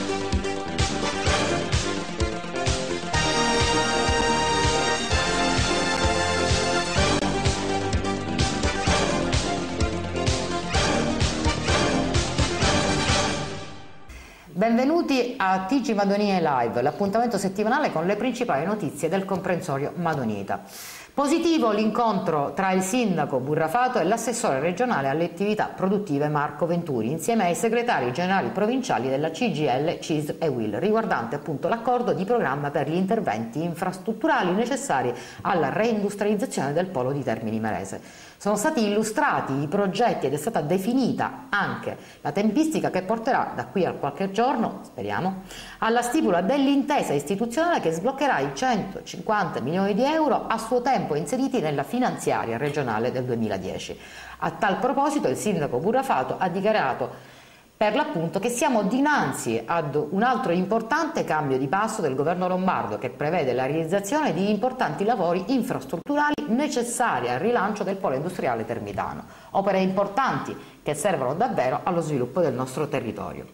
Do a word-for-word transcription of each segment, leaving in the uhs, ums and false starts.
Benvenuti a T G Madonie Live, l'appuntamento settimanale con le principali notizie del comprensorio Madonita. Positivo l'incontro tra il sindaco Burrafato e l'assessore regionale alle attività produttive Marco Venturi, insieme ai segretari generali provinciali della C G I L, C I S e U I L, riguardante appunto l'accordo di programma per gli interventi infrastrutturali necessari alla reindustrializzazione del polo di Termini Imerese. Sono stati illustrati i progetti ed è stata definita anche la tempistica che porterà da qui a qualche giorno, speriamo, alla stipula dell'intesa istituzionale che sbloccherà i centocinquanta milioni di euro a suo tempo inseriti nella finanziaria regionale del duemiladieci. A tal proposito il sindaco Burrafato ha dichiarato per l'appunto che siamo dinanzi ad un altro importante cambio di passo del governo lombardo che prevede la realizzazione di importanti lavori infrastrutturali necessari al rilancio del polo industriale termitano, opere importanti che servono davvero allo sviluppo del nostro territorio.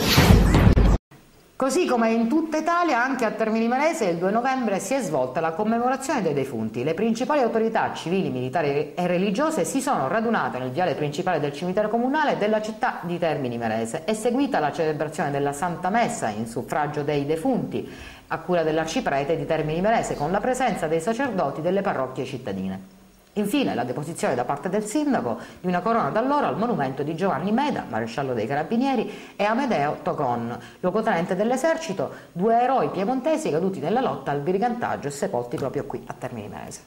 Così come in tutta Italia, anche a Termini Imerese il due novembre si è svolta la commemorazione dei defunti. Le principali autorità civili, militari e religiose si sono radunate nel viale principale del cimitero comunale della città di Termini Imerese. È seguita la celebrazione della Santa Messa in suffragio dei defunti, a cura dell'arciprete di Termini Imerese, con la presenza dei sacerdoti delle parrocchie cittadine. Infine la deposizione da parte del sindaco di una corona d'alloro al monumento di Giovanni Meda, maresciallo dei carabinieri, e Amedeo Tocon, luogotenente dell'esercito, due eroi piemontesi caduti nella lotta al brigantaggio e sepolti proprio qui a Termini Imerese.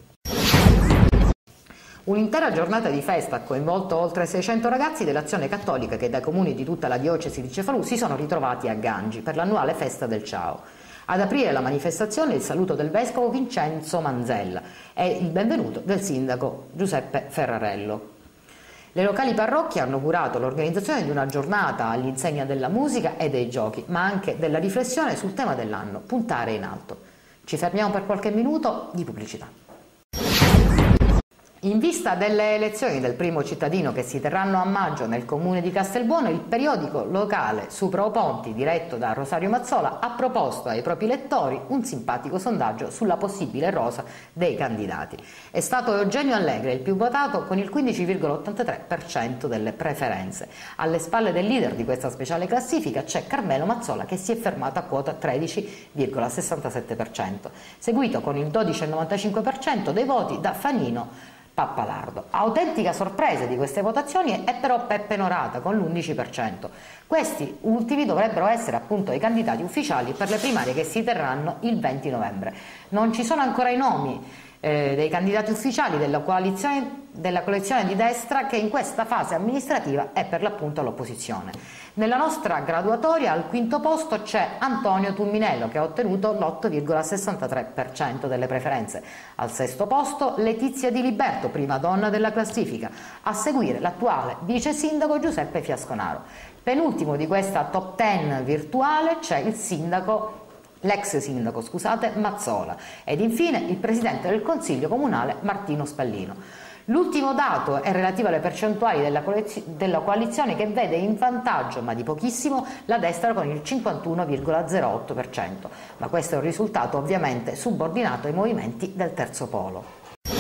Un'intera giornata di festa ha coinvolto oltre seicento ragazzi dell'Azione Cattolica che dai comuni di tutta la diocesi di Cefalù si sono ritrovati a Gangi per l'annuale festa del Ciao. Ad aprire la manifestazione il saluto del vescovo Vincenzo Manzella e il benvenuto del sindaco Giuseppe Ferrarello. Le locali parrocchie hanno curato l'organizzazione di una giornata all'insegna della musica e dei giochi, ma anche della riflessione sul tema dell'anno, puntare in alto. Ci fermiamo per qualche minuto di pubblicità. In vista delle elezioni del primo cittadino che si terranno a maggio nel comune di Castelbuono, il periodico locale Supra o Ponti, diretto da Rosario Mazzola, ha proposto ai propri lettori un simpatico sondaggio sulla possibile rosa dei candidati. È stato Eugenio Allegre il più votato con il quindici virgola ottantatré per cento delle preferenze. Alle spalle del leader di questa speciale classifica c'è Carmelo Mazzola che si è fermato a quota tredici virgola sessantasette per cento, seguito con il dodici virgola novantacinque per cento dei voti da Fanino Pappalardo. Autentica sorpresa di queste votazioni è però Peppe Norata con l'undici per cento. Questi ultimi dovrebbero essere appunto i candidati ufficiali per le primarie che si terranno il venti novembre. Non ci sono ancora i nomi eh, dei candidati ufficiali della coalizione, della coalizione di destra che in questa fase amministrativa è per l'appunto all'opposizione. Nella nostra graduatoria al quinto posto c'è Antonio Tumminello che ha ottenuto l'otto virgola sessantatré per cento delle preferenze. Al sesto posto Letizia Di Liberto, prima donna della classifica, a seguire l'attuale vice sindaco Giuseppe Fiasconaro. Penultimo di questa top ten virtuale c'è il sindaco, l'ex sindaco scusate, Mazzola ed infine il presidente del consiglio comunale Martino Spallino. L'ultimo dato è relativo alle percentuali della, della coalizione che vede in vantaggio, ma di pochissimo, la destra con il cinquantuno virgola zero otto per cento, ma questo è un risultato ovviamente subordinato ai movimenti del terzo polo.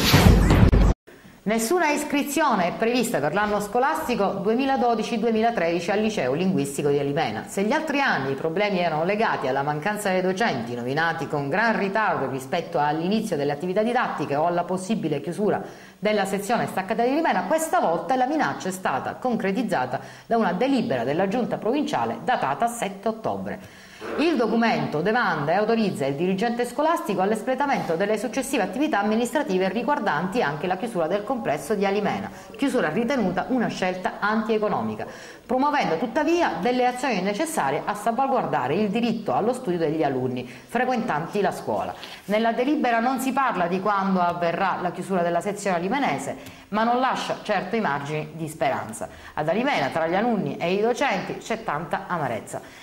Nessuna iscrizione è prevista per l'anno scolastico duemiladodici duemilatredici al liceo linguistico di Alimena. Se gli altri anni i problemi erano legati alla mancanza dei docenti, nominati con gran ritardo rispetto all'inizio delle attività didattiche o alla possibile chiusura della sezione staccata di Alimena, questa volta la minaccia è stata concretizzata da una delibera della giunta provinciale datata sette ottobre. Il documento demanda e autorizza il dirigente scolastico all'espletamento delle successive attività amministrative riguardanti anche la chiusura del complesso di Alimena, chiusura ritenuta una scelta antieconomica, promuovendo tuttavia delle azioni necessarie a salvaguardare il diritto allo studio degli alunni frequentanti la scuola. Nella delibera non si parla di quando avverrà la chiusura della sezione alimenese, ma non lascia certo i margini di speranza. Ad Alimena, tra gli alunni e i docenti, c'è tanta amarezza.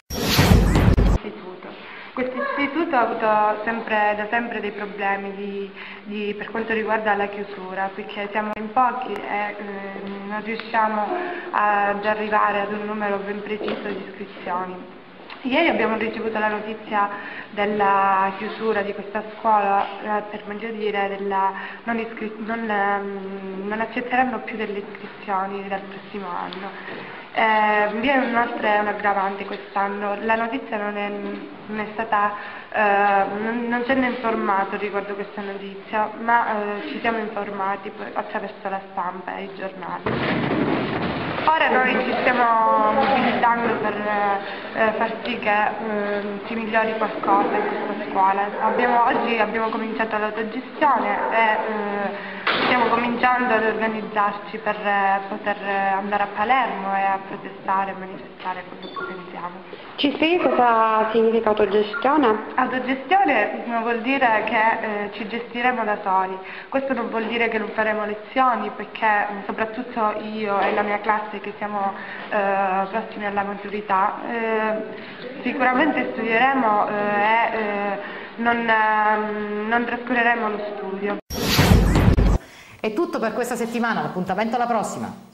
Questo istituto ha avuto sempre, da sempre dei problemi di, di, per quanto riguarda la chiusura, perché siamo in pochi e eh, non riusciamo ad arrivare ad un numero ben preciso di iscrizioni. Sì, ieri abbiamo ricevuto la notizia della chiusura di questa scuola, eh, per meglio dire, della, non, non, ehm, non accetteranno più delle iscrizioni dal prossimo anno. Eh, vi è un'altra aggravante quest'anno, la notizia non è, non è stata, eh, non, non ci hanno informato riguardo questa notizia, ma eh, ci siamo informati attraverso la stampa e i giornali. Ora noi ci stiamo mobilitando per eh, far sì che eh, si migliori qualcosa in questa scuola. Abbiamo, oggi abbiamo cominciato l'autogestione e eh, stiamo cominciando ad organizzarci per eh, poter andare a Palermo e a protestare e manifestare quello che pensiamo. Ci spieghi cosa significa autogestione? Autogestione vuol dire che eh, ci gestiremo da soli. Questo non vuol dire che non faremo lezioni, perché soprattutto io e la mia classe che siamo eh, prossimi alla maturità, eh, sicuramente studieremo eh, e eh, non, eh, non trascureremo lo studio. È tutto per questa settimana, l'appuntamento alla prossima!